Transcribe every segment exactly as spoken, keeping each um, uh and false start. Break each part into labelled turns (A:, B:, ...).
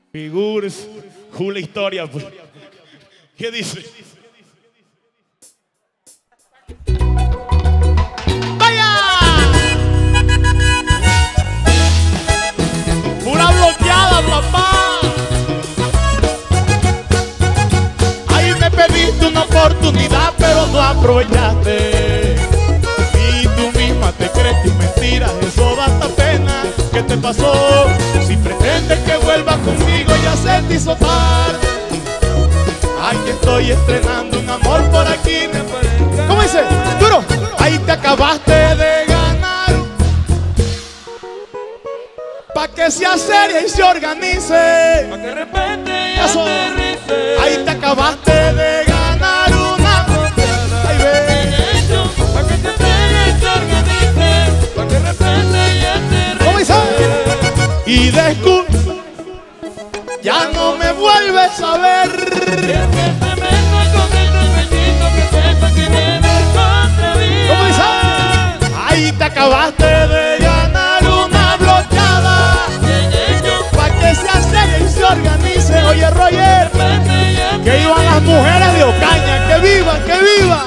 A: Figures, una historia, pues. ¿Qué dice? ¡Vaya! Pura bloqueada, papá. Ahí me pediste una oportunidad, pero no aprovechaste. Y tú misma te crees tus mentiras, eso da hasta pena. ¿Qué te pasó? Si pretendes que vuelvas conmigo, ya se te hizo tarde. Aquí estoy estrenando un amor por aquí. ¿Cómo dice? Duro. Ahí te acabaste de ganar. Pa' que sea seria y se organice.
B: Pa' que de repente ya aterrice.
A: Ahí te acabaste de ganar una. Ahí ve.
B: Pa' que te seria y se organice. Pa' que de repente ya aterrice.
A: ¿Cómo dice? Y descubrí. Ya no me vuelves a ver.
B: Es que te meto con el besito que sepa que debes contra mí.
A: ¿Cómo dice? Ahí te acabaste de ganar una bloqueada. Pa' que se seria y se organice. Oye, Roger, que iban las mujeres de Ocaña. Que vivan, que vivan.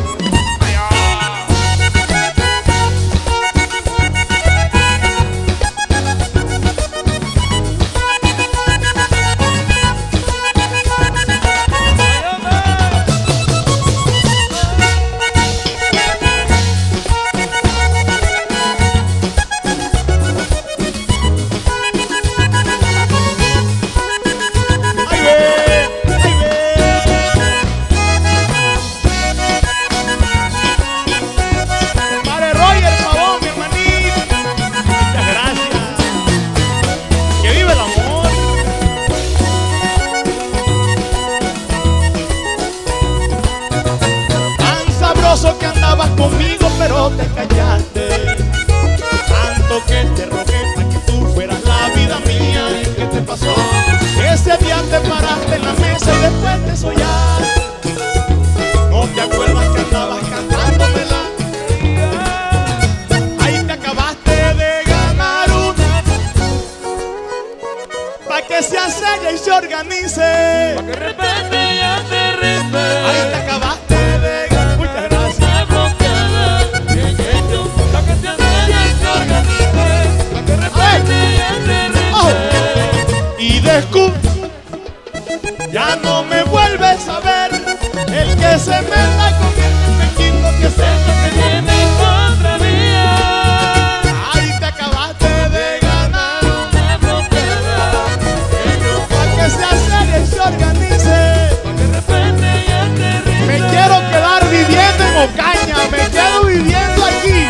A: Que andabas conmigo pero te callaste. Tanto que te rogué para que tú fueras la vida mía. ¿Y qué te pasó? Ese día te paraste en la mesa y después te sollaste. ¿No te acuerdas que andabas cantándomela? Ahí te acabaste de ganar una. Pa' que sea seria y se organice.
B: Pa' que de repente ya aterrice.
A: Ahí te acabaste. Ya no me vuelves a ver. El que se meta con el pequeño que sepa que viene contra mí. Ahí te acabaste de ganar una bloqueada. Pa' que sea seria y se organice.
B: Pa' que de repente ya aterrice.
A: Me quiero quedar viviendo en Ocaña. Me quedo viviendo aquí.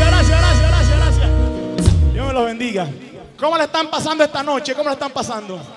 A: ¿Cómo le están pasando esta noche? ¿Cómo le están pasando?